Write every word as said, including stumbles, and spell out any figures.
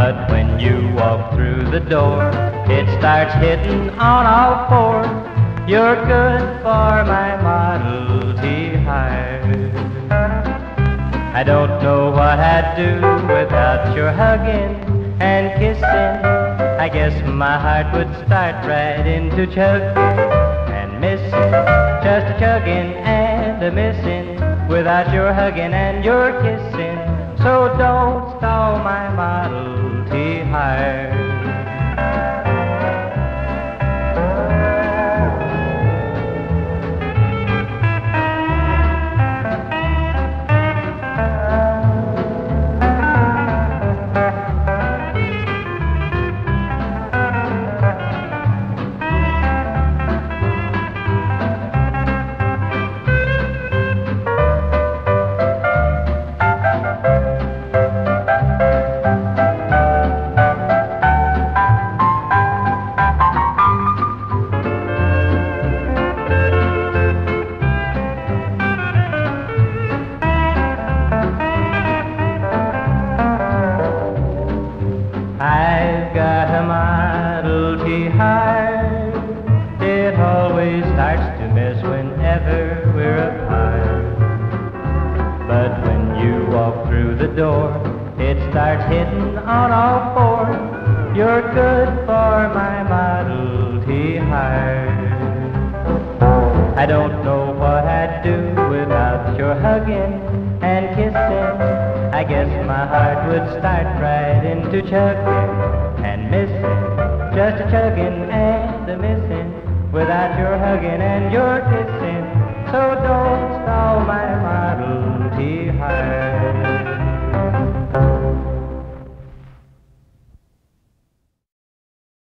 But when you walk through the door, it starts hitting on all fours. You're good for my Model T hire. I don't know what I'd do without your hugging and kissing. I guess my heart would start right into chugging and missing, just a chugging and a missing, without your hugging and your kissing. So don't stall my Model T hire. I've got a Model T hire. It always starts to miss whenever we're apart. But when you walk through the door, it starts hitting on all fours. You're good for my Model T hire. I don't know what I'd do without your hugging and kissing. I guess my heart would start right into chugging and missing, just a chugging and a missing, without your hugging and your kissing.